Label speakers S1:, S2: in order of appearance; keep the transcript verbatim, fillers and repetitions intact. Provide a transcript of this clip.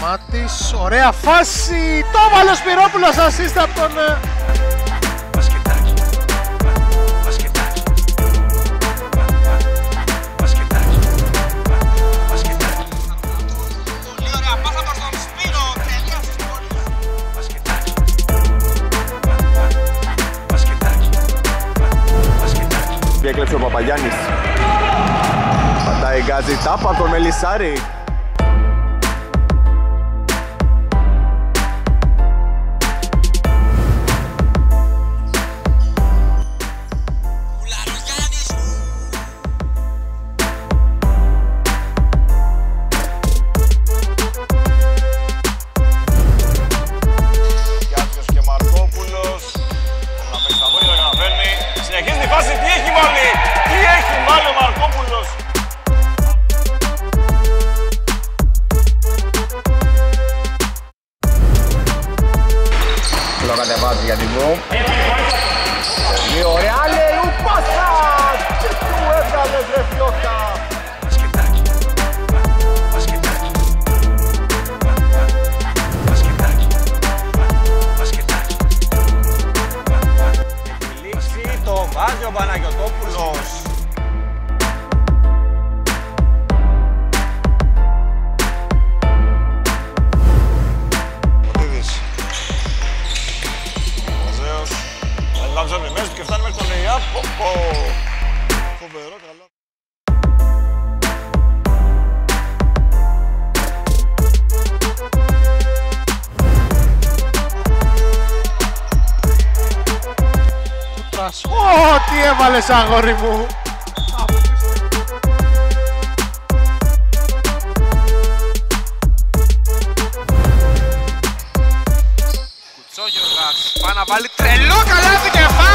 S1: Σταμάτης, ωραία φάση, το έβαλε ο Σπυρόπουλος, ασίστα από τον...
S2: Μπασκετάκι, μπασκετάκι, μπασκετάκι, μπασκετάκι.
S3: Πολύ ωραία πάσα προς τον Σπύρο, τελείωσε την πόλη.
S2: Μπασκετάκι, μπασκετάκι, μπασκετάκι.
S4: Διέκλεψε ο Παπαγιάννης. Πατάει γκάζι τάπα από τον Μελισσάρη.
S5: Συνεχίζει τη φάση, τι έχει βάλει, τι έχει βάλει ο Μαρκόπουλος.
S4: Το κατεβάζει για την Βου. Πολύ ωραία, Λεού πάσα! Και του έβγαλες ρε Φιώκα.
S2: Μπασκετάκι, μπασκετάκι, μπασκετάκι, μπασκετάκι.
S5: Έχει λήξει, το βάζει ο Παναγιωτόπουλος. Μωτίδης. Μαζέος. Λάμψαμε μέσα του και φτάνει μέχρι τον Λεϊάπ. Φοβερό, καλό.
S1: Ω, τι έβαλες αγόρι μου!
S3: Κουτσόγιοργας, πάει να βάλει τρελό καλάθι και φάει!